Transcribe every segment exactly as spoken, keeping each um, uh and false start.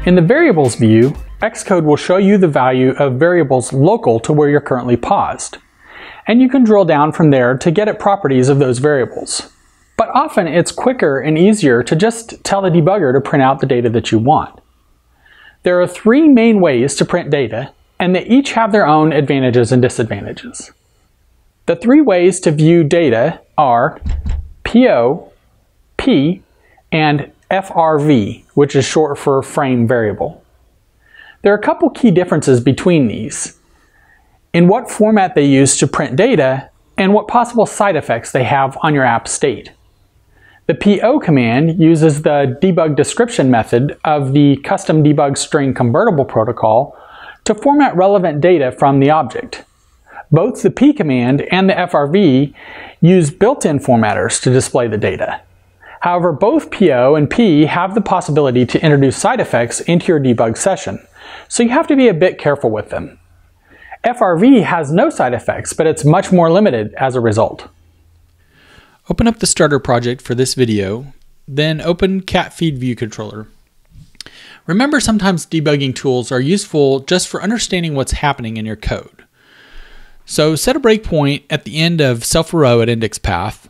In the variables view, Xcode will show you the value of variables local to where you're currently paused. And you can drill down from there to get at properties of those variables. But often it's quicker and easier to just tell the debugger to print out the data that you want. There are three main ways to print data, and they each have their own advantages and disadvantages. The three ways to view data are P O, P, and F R V, which is short for frame variable. There are a couple key differences between these, in what format they use to print data, and what possible side effects they have on your app state. The P O command uses the debug description method of the custom debug string convertible protocol to format relevant data from the object. Both the P command and the F R V use built-in formatters to display the data. However, both P O and P have the possibility to introduce side effects into your debug session, so you have to be a bit careful with them. F R V has no side effects, but it's much more limited as a result. Open up the starter project for this video, then open cat feed view controller. Remember, sometimes debugging tools are useful just for understanding what's happening in your code. So set a breakpoint at the end of self-row at index path.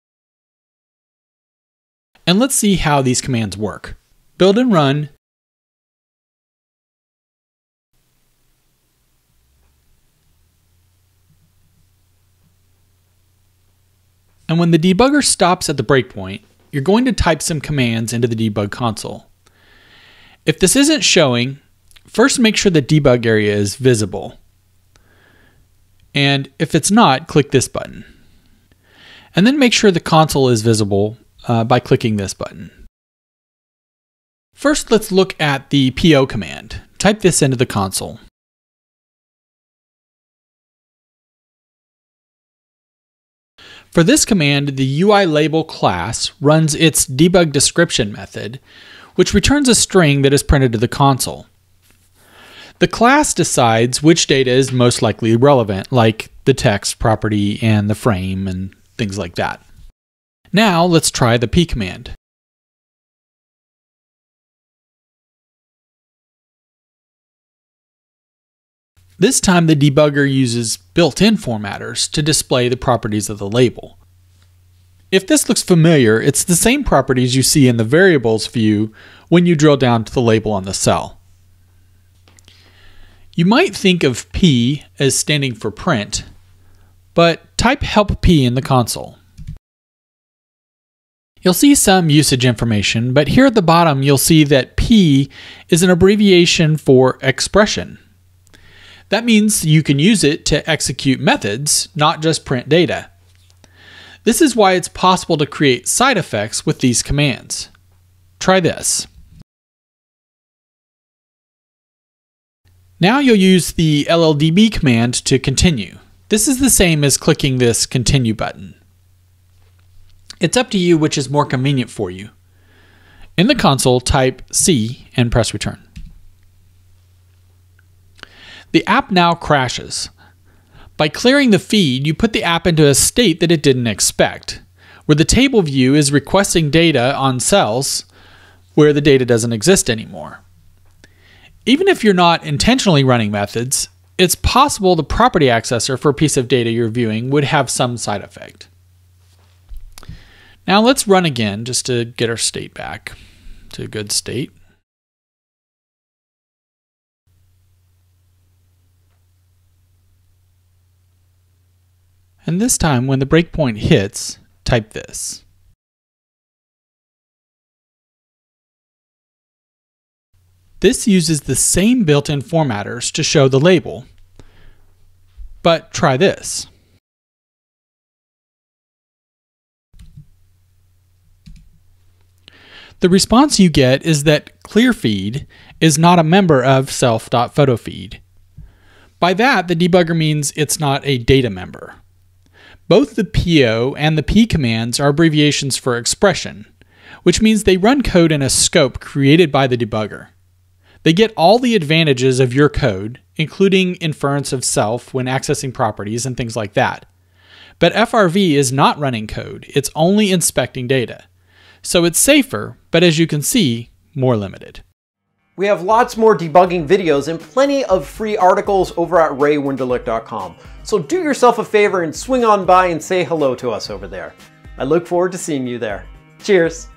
And let's see how these commands work. Build and run. And when the debugger stops at the breakpoint, you're going to type some commands into the debug console. If this isn't showing, first make sure the debug area is visible. And if it's not, click this button. And then make sure the console is visible uh, by clicking this button. First, let's look at the P O command. Type this into the console. For this command, the U I label class runs its debug description method, which returns a string that is printed to the console. The class decides which data is most likely relevant, like the text property and the frame and things like that. Now let's try the P command. This time the debugger uses built-in formatters to display the properties of the label. If this looks familiar, it's the same properties you see in the variables view when you drill down to the label on the cell. You might think of P as standing for print, but type help P in the console. You'll see some usage information, but here at the bottom you'll see that P is an abbreviation for expression. That means you can use it to execute methods, not just print data. This is why it's possible to create side effects with these commands. Try this. Now you'll use the L L D B command to continue. This is the same as clicking this continue button. It's up to you which is more convenient for you. In the console, type C and press return. The app now crashes. By clearing the feed, you put the app into a state that it didn't expect, where the table view is requesting data on cells where the data doesn't exist anymore. Even if you're not intentionally running methods, it's possible the property accessor for a piece of data you're viewing would have some side effect. Now let's run again just to get our state back to a good state. And this time, when the breakpoint hits, type this. This uses the same built-in formatters to show the label, but try this. The response you get is that clearFeed is not a member of self.photofeed. By that, the debugger means it's not a data member. Both the P O and the P commands are abbreviations for expression, which means they run code in a scope created by the debugger. They get all the advantages of your code, including inference of self when accessing properties and things like that. But F R V is not running code, it's only inspecting data. So it's safer, but as you can see, more limited. We have lots more debugging videos and plenty of free articles over at ray wenderlich dot com. So do yourself a favor and swing on by and say hello to us over there. I look forward to seeing you there. Cheers!